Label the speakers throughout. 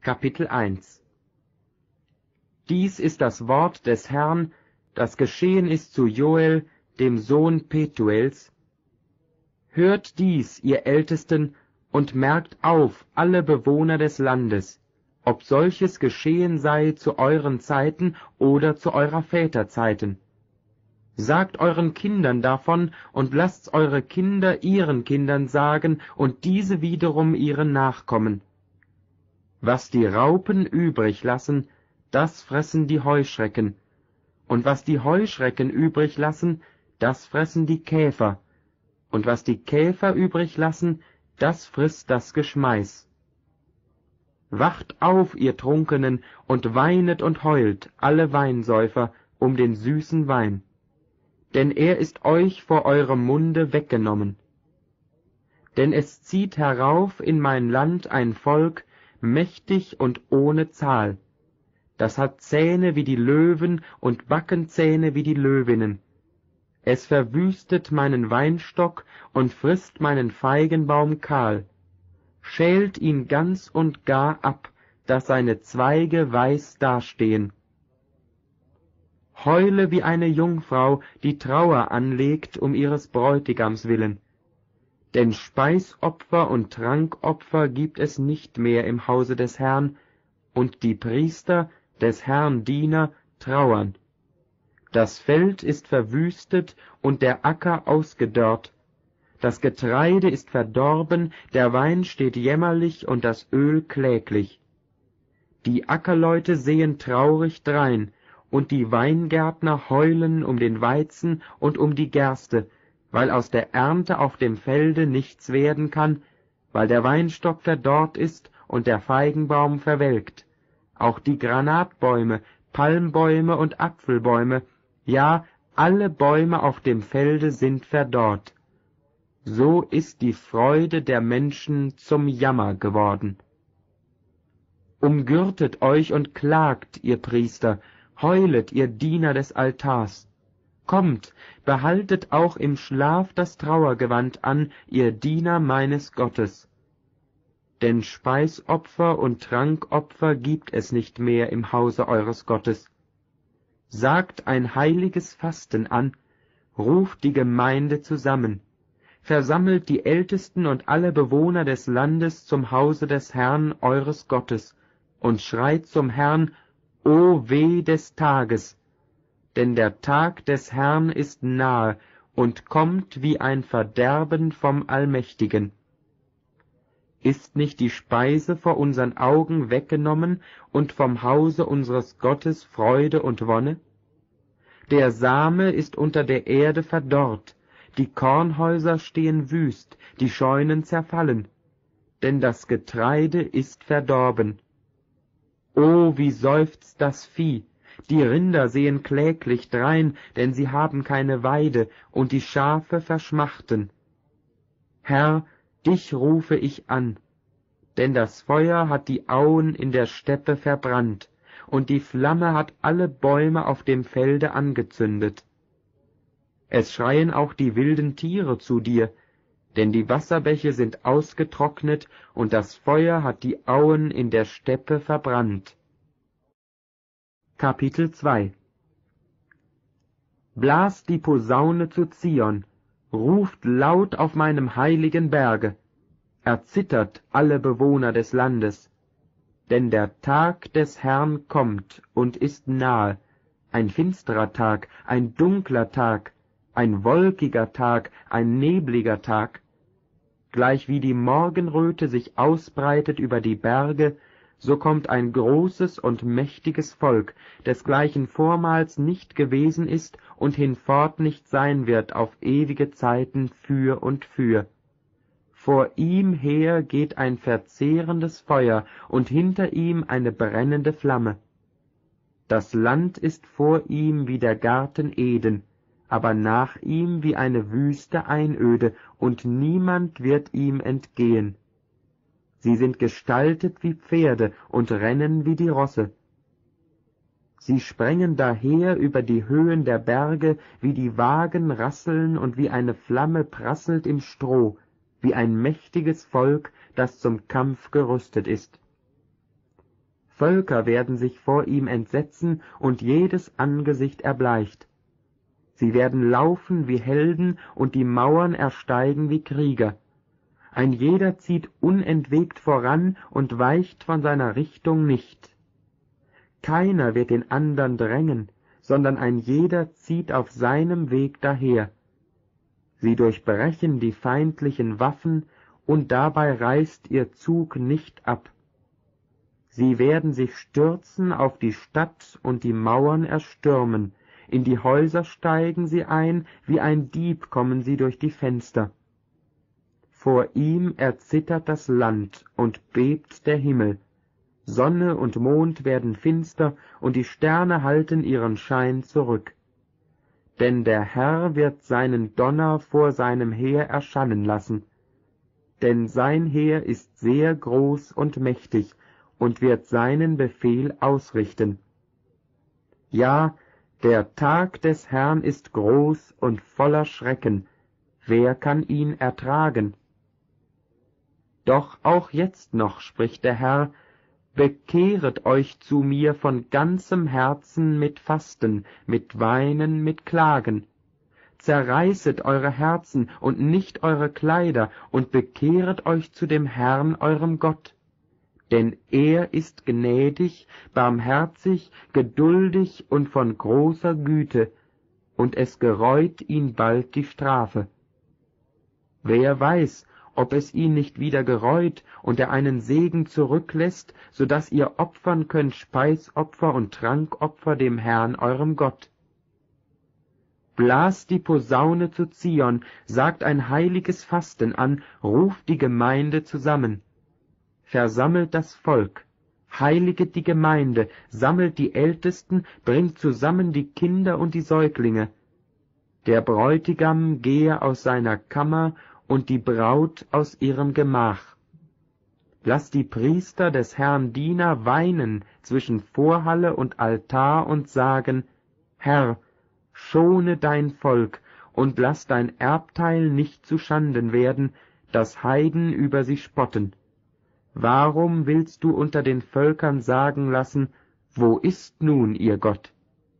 Speaker 1: Kapitel 1. Dies ist das Wort des Herrn, das geschehen ist zu Joel, dem Sohn Petuels. Hört dies, ihr Ältesten, und merkt auf, alle Bewohner des Landes, ob solches geschehen sei zu euren Zeiten oder zu eurer Väter Zeiten. Sagt euren Kindern davon und lasst eure Kinder ihren Kindern sagen und diese wiederum ihren Nachkommen. Was die Raupen übrig lassen, das fressen die Heuschrecken, und was die Heuschrecken übrig lassen, das fressen die Käfer, und was die Käfer übrig lassen, das frisst das Geschmeiß. Wacht auf, ihr Trunkenen, und weinet und heult, alle Weinsäufer, um den süßen Wein, denn er ist euch vor eurem Munde weggenommen. Denn es zieht herauf in mein Land ein Volk, mächtig und ohne Zahl. Das hat Zähne wie die Löwen und Backenzähne wie die Löwinnen. Es verwüstet meinen Weinstock und frisst meinen Feigenbaum kahl, schält ihn ganz und gar ab, dass seine Zweige weiß dastehen. Heule wie eine Jungfrau, die Trauer anlegt um ihres Bräutigams willen. Denn Speisopfer und Trankopfer gibt es nicht mehr im Hause des Herrn, und die Priester, des Herrn Diener, trauern. Das Feld ist verwüstet und der Acker ausgedörrt. Das Getreide ist verdorben, der Wein steht jämmerlich und das Öl kläglich. Die Ackerleute sehen traurig drein, und die Weingärtner heulen um den Weizen und um die Gerste, weil aus der Ernte auf dem Felde nichts werden kann, weil der Weinstock verdorrt ist und der Feigenbaum verwelkt. Auch die Granatbäume, Palmbäume und Apfelbäume, ja, alle Bäume auf dem Felde sind verdorrt. So ist die Freude der Menschen zum Jammer geworden. Umgürtet euch und klagt, ihr Priester, heulet, ihr Diener des Altars. Kommt, behaltet auch im Schlaf das Trauergewand an, ihr Diener meines Gottes. Denn Speisopfer und Trankopfer gibt es nicht mehr im Hause eures Gottes. Sagt ein heiliges Fasten an, ruft die Gemeinde zusammen, versammelt die Ältesten und alle Bewohner des Landes zum Hause des Herrn eures Gottes und schreit zum Herrn, O weh des Tages, denn der Tag des Herrn ist nahe und kommt wie ein Verderben vom Allmächtigen. Ist nicht die Speise vor unseren Augen weggenommen und vom Hause unseres Gottes Freude und Wonne? Der Same ist unter der Erde verdorrt, die Kornhäuser stehen wüst, die Scheunen zerfallen, denn das Getreide ist verdorben. O, wie seufzt das Vieh! Die Rinder sehen kläglich drein, denn sie haben keine Weide, und die Schafe verschmachten. Herr, dich rufe ich an, denn das Feuer hat die Auen in der Steppe verbrannt, und die Flamme hat alle Bäume auf dem Felde angezündet. Es schreien auch die wilden Tiere zu dir, denn die Wasserbäche sind ausgetrocknet, und das Feuer hat die Auen in der Steppe verbrannt. Kapitel 2. Blast die Posaune zu Zion, ruft laut auf meinem heiligen Berge, erzittert alle Bewohner des Landes, denn der Tag des Herrn kommt und ist nahe, ein finsterer Tag, ein dunkler Tag, ein wolkiger Tag, ein nebliger Tag. Gleichwie die Morgenröte sich ausbreitet über die Berge, so kommt ein großes und mächtiges Volk, desgleichen vormals nicht gewesen ist und hinfort nicht sein wird auf ewige Zeiten für und für. Vor ihm her geht ein verzehrendes Feuer und hinter ihm eine brennende Flamme. Das Land ist vor ihm wie der Garten Eden, aber nach ihm wie eine wüste Einöde, und niemand wird ihm entgehen. Sie sind gestaltet wie Pferde und rennen wie die Rosse. Sie sprengen daher über die Höhen der Berge, wie die Wagen rasseln und wie eine Flamme prasselt im Stroh, wie ein mächtiges Volk, das zum Kampf gerüstet ist. Völker werden sich vor ihm entsetzen, und jedes Angesicht erbleicht. Sie werden laufen wie Helden, und die Mauern ersteigen wie Krieger. Ein jeder zieht unentwegt voran und weicht von seiner Richtung nicht. Keiner wird den andern drängen, sondern ein jeder zieht auf seinem Weg daher. Sie durchbrechen die feindlichen Waffen, und dabei reißt ihr Zug nicht ab. Sie werden sich stürzen auf die Stadt und die Mauern erstürmen, in die Häuser steigen sie ein, wie ein Dieb kommen sie durch die Fenster. Vor ihm erzittert das Land und bebt der Himmel. Sonne und Mond werden finster, und die Sterne halten ihren Schein zurück. Denn der Herr wird seinen Donner vor seinem Heer erschallen lassen. Denn sein Heer ist sehr groß und mächtig und wird seinen Befehl ausrichten. Ja, der Tag des Herrn ist groß und voller Schrecken. Wer kann ihn ertragen? Doch auch jetzt noch, spricht der Herr, bekehret euch zu mir von ganzem Herzen mit Fasten, mit Weinen, mit Klagen. Zerreißet eure Herzen und nicht eure Kleider und bekehret euch zu dem Herrn, eurem Gott. Denn er ist gnädig, barmherzig, geduldig und von großer Güte, und es gereut ihn bald die Strafe. Wer weiß, ob es ihn nicht wieder gereut und er einen Segen zurücklässt, so dass ihr opfern könnt Speisopfer und Trankopfer dem Herrn, eurem Gott. Blast die Posaune zu Zion, sagt ein heiliges Fasten an, ruft die Gemeinde zusammen. Versammelt das Volk, heiliget die Gemeinde, sammelt die Ältesten, bringt zusammen die Kinder und die Säuglinge. Der Bräutigam gehe aus seiner Kammer und die Braut aus ihrem Gemach. Lasst die Priester des Herrn Diener weinen zwischen Vorhalle und Altar und sagen, Herr, schone dein Volk und lass dein Erbteil nicht zuschanden werden, dass Heiden über sie spotten. Warum willst du unter den Völkern sagen lassen, wo ist nun ihr Gott?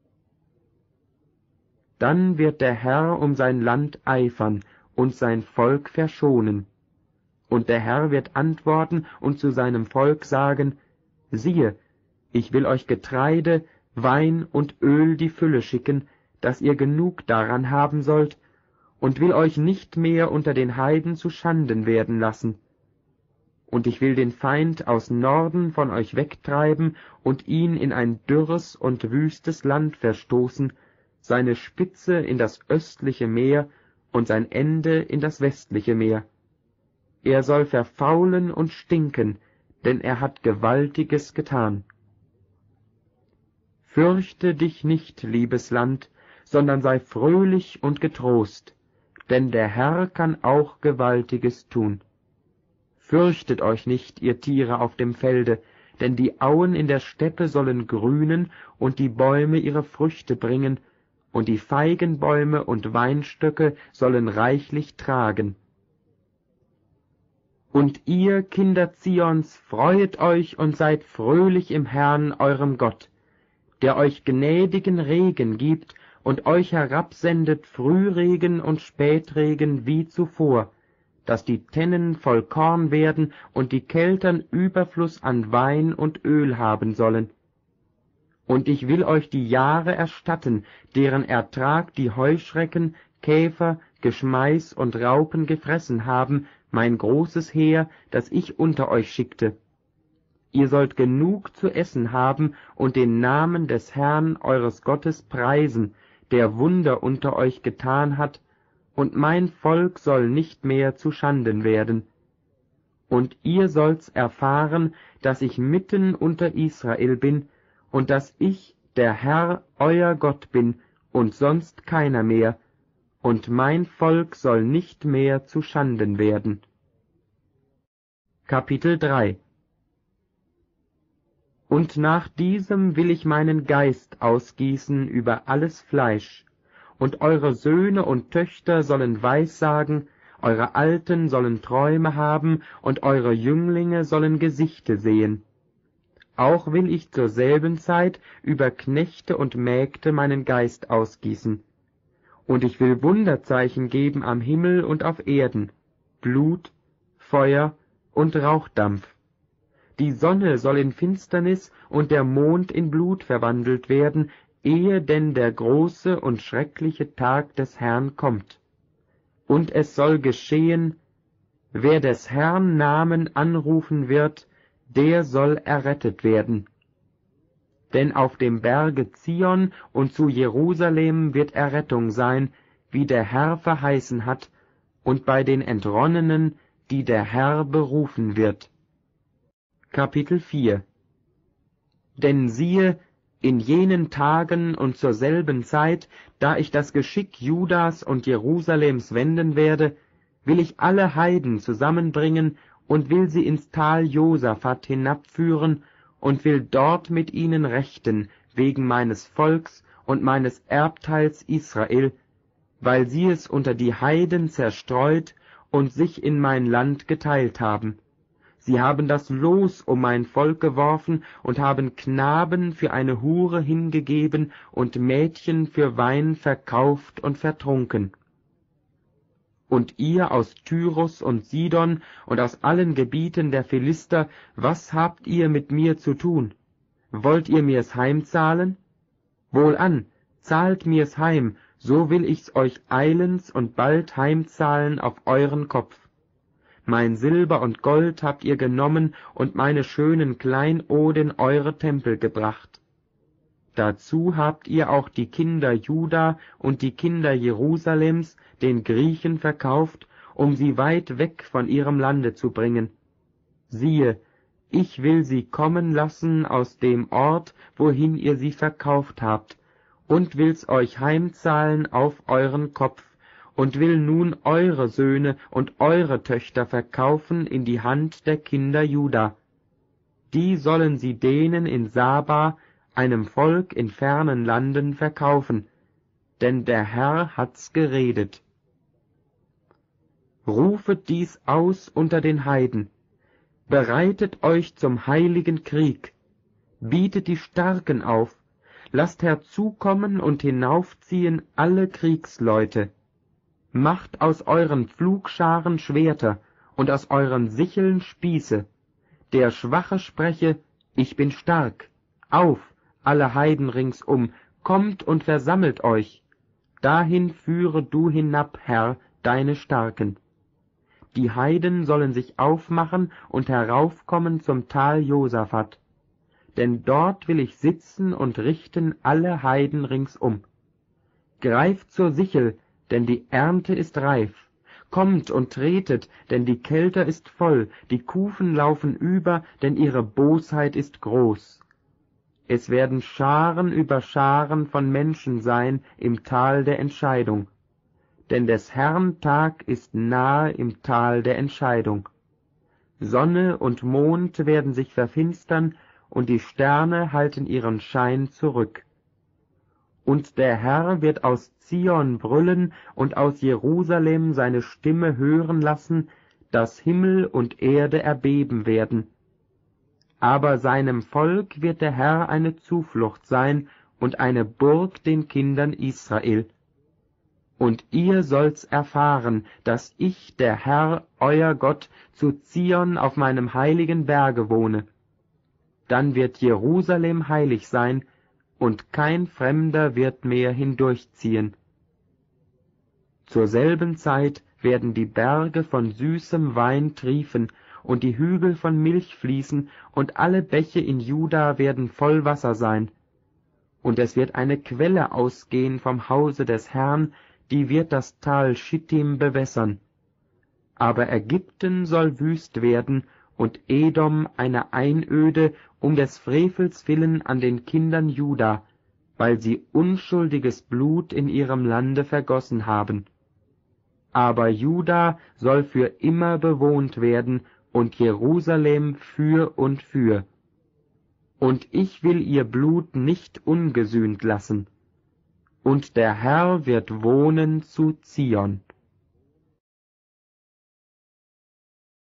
Speaker 1: Dann wird der Herr um sein Land eifern und sein Volk verschonen. Und der Herr wird antworten und zu seinem Volk sagen, siehe, ich will euch Getreide, Wein und Öl die Fülle schicken, dass ihr genug daran haben sollt, und will euch nicht mehr unter den Heiden zuschanden werden lassen. Und ich will den Feind aus Norden von euch wegtreiben und ihn in ein dürres und wüstes Land verstoßen, seine Spitze in das östliche Meer und sein Ende in das westliche Meer. Er soll verfaulen und stinken, denn er hat Gewaltiges getan. Fürchte dich nicht, liebes Land, sondern sei fröhlich und getrost, denn der Herr kann auch Gewaltiges tun. Fürchtet euch nicht, ihr Tiere auf dem Felde, denn die Auen in der Steppe sollen grünen und die Bäume ihre Früchte bringen, und die Feigenbäume und Weinstöcke sollen reichlich tragen. Und ihr, Kinder Zions, freuet euch und seid fröhlich im Herrn, eurem Gott, der euch gnädigen Regen gibt und euch herabsendet Frühregen und Spätregen wie zuvor, dass die Tennen voll Korn werden und die Keltern Überfluss an Wein und Öl haben sollen. Und ich will euch die Jahre erstatten, deren Ertrag die Heuschrecken, Käfer, Geschmeiß und Raupen gefressen haben, mein großes Heer, das ich unter euch schickte. Ihr sollt genug zu essen haben und den Namen des Herrn eures Gottes preisen, der Wunder unter euch getan hat, und mein Volk soll nicht mehr zuschanden werden. Und ihr sollt's erfahren, dass ich mitten unter Israel bin, und dass ich, der Herr, euer Gott bin, und sonst keiner mehr, und mein Volk soll nicht mehr zuschanden werden. Kapitel 3 Und nach diesem will ich meinen Geist ausgießen über alles Fleisch, und eure Söhne und Töchter sollen Weissagen, eure Alten sollen Träume haben, und eure Jünglinge sollen Gesichte sehen. auch will ich zur selben Zeit über Knechte und Mägde meinen Geist ausgießen. Und ich will Wunderzeichen geben am Himmel und auf Erden, Blut, Feuer und Rauchdampf. Die Sonne soll in Finsternis und der Mond in Blut verwandelt werden, ehe denn der große und schreckliche Tag des Herrn kommt. Und es soll geschehen, wer des Herrn Namen anrufen wird, der soll errettet werden. Denn auf dem Berge Zion und zu Jerusalem wird Errettung sein, wie der Herr verheißen hat, und bei den Entronnenen, die der Herr berufen wird. Kapitel 4. Denn siehe, in jenen Tagen und zur selben Zeit, da ich das Geschick Judas und Jerusalems wenden werde, will ich alle Heiden zusammenbringen und will sie ins Tal Josaphat hinabführen und will dort mit ihnen rechten wegen meines Volks und meines Erbteils Israel, weil sie es unter die Heiden zerstreut und sich in mein Land geteilt haben. Sie haben das Los um mein Volk geworfen und haben Knaben für eine Hure hingegeben und Mädchen für Wein verkauft und vertrunken. Und ihr aus Tyrus und Sidon und aus allen Gebieten der Philister, was habt ihr mit mir zu tun? Wollt ihr mir's heimzahlen? Wohlan, zahlt mir's heim, so will ich's euch eilends und bald heimzahlen auf euren Kopf. Mein Silber und Gold habt ihr genommen und meine schönen Kleinoden eure Tempel gebracht. Dazu habt ihr auch die Kinder Juda und die Kinder Jerusalems den Griechen verkauft, um sie weit weg von ihrem Lande zu bringen. Siehe, ich will sie kommen lassen aus dem Ort, wohin ihr sie verkauft habt, und will's euch heimzahlen auf euren Kopf, und will nun eure Söhne und eure Töchter verkaufen in die Hand der Kinder Juda. Die sollen sie denen in Saba, einem Volk in fernen Landen, verkaufen, denn der Herr hat's geredet. Rufet dies aus unter den Heiden, bereitet euch zum heiligen Krieg, bietet die Starken auf, lasst herzukommen und hinaufziehen alle Kriegsleute, macht aus euren Pflugscharen Schwerter und aus euren Sicheln Spieße. Der Schwache spreche, ich bin stark, auf, alle Heiden ringsum, kommt und versammelt euch. Dahin führe du hinab, Herr, deine Starken. Die Heiden sollen sich aufmachen und heraufkommen zum Tal Josaphat. Denn dort will ich sitzen und richten alle Heiden ringsum. Greift zur Sichel, denn die Ernte ist reif. Kommt und tretet, denn die Kelter ist voll, die Kufen laufen über, denn ihre Bosheit ist groß. Es werden Scharen über Scharen von Menschen sein im Tal der Entscheidung. Denn des Herrn Tag ist nahe im Tal der Entscheidung. Sonne und Mond werden sich verfinstern, und die Sterne halten ihren Schein zurück. Und der Herr wird aus Zion brüllen und aus Jerusalem seine Stimme hören lassen, dass Himmel und Erde erbeben werden. Aber seinem Volk wird der Herr eine Zuflucht sein und eine Burg den Kindern Israel. Und ihr sollt's erfahren, dass ich, der Herr, euer Gott, zu Zion auf meinem heiligen Berge wohne. Dann wird Jerusalem heilig sein, und kein Fremder wird mehr hindurchziehen. Zur selben Zeit werden die Berge von süßem Wein triefen, und die Hügel von Milch fließen, und alle Bäche in Juda werden voll Wasser sein. Und es wird eine Quelle ausgehen vom Hause des Herrn, die wird das Tal Schittim bewässern. Aber Ägypten soll wüst werden, und Edom eine Einöde um des Frevels willen an den Kindern Juda, weil sie unschuldiges Blut in ihrem Lande vergossen haben. Aber Juda soll für immer bewohnt werden, und Jerusalem für und für. Und ich will ihr Blut nicht ungesühnt lassen. Und der Herr wird wohnen zu Zion.